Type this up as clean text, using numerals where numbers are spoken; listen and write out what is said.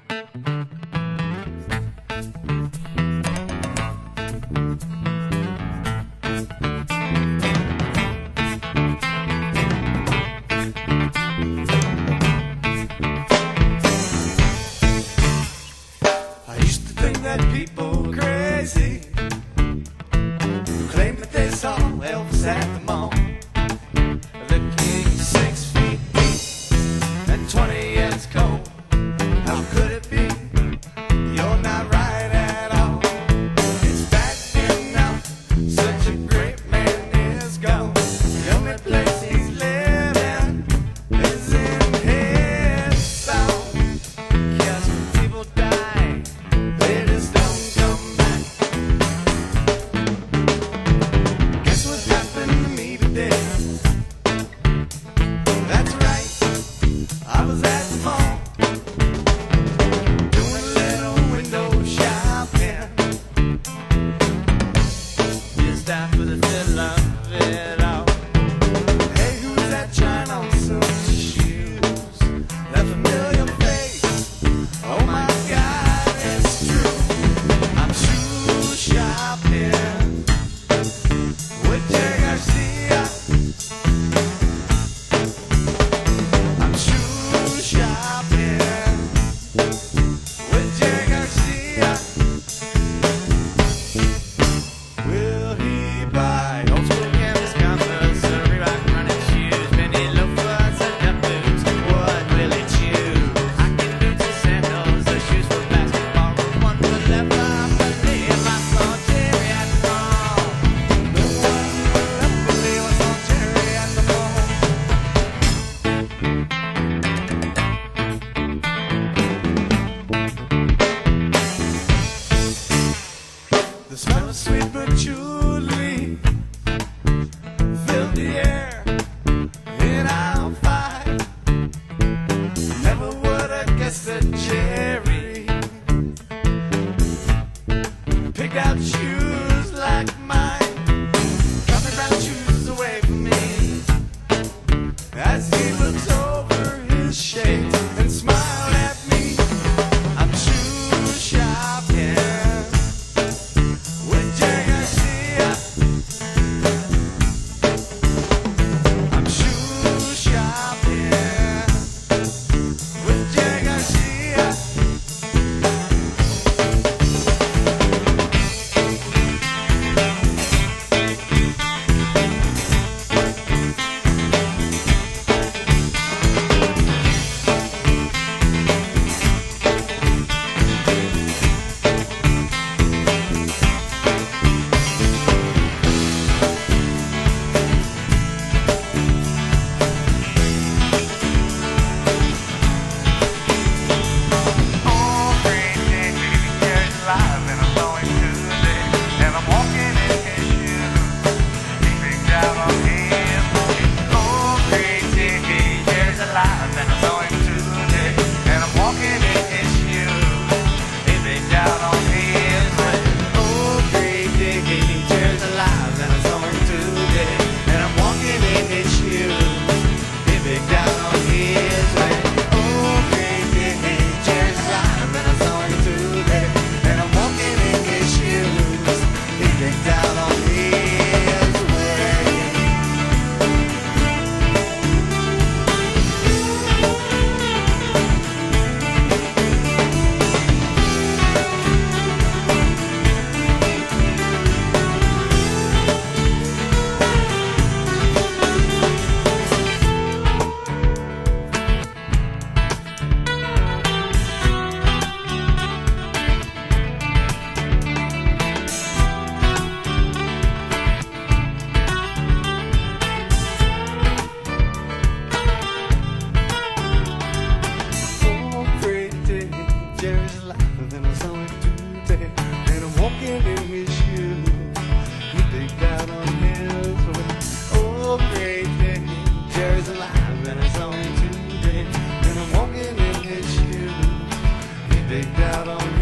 People crazy who claim that they saw Elvis at the mall, looking 6 feet deep and 20 years cold. How could it be you're not right at all? It's bad enough such a great man is gone. The only place he's living is in his song. Yes, when people die, they just don't come back. Guess what happened to me today? That's right, I was at the mall doing a little window shopping, just after the thrill of it all. Hey, who's that trying on some shoes? That familiar face, oh my God, it's true. I'm shoe shopping with Jerry Garcia. I'm shoe shopping with Jerry Garcia. Will he buy old school canvas Converse, a Reebok running shoes, penny loafers and dump boots? What will he choose? Hiking boots and sandals, the shoes for basketball, the one for leather. I believe I saw Jerry at the mall. The one I believe I saw Jerry at the mall. The smell of sweet patchouli filled the air in aisle 5. Never would have guessed that Jerry picked out shoes like mine. Coming round shoes away from me as he looks over his shades and smiled at me. I'm shoe shopping with Jerry Garcia. I'm shoe shopping with Jerry Garcia. Jerry's alive and I saw him today, and I'm walking in his shoes. He picked out on his way. Oh, great day, Jerry's alive and I saw him today, and I'm walking in his shoes. He picked out on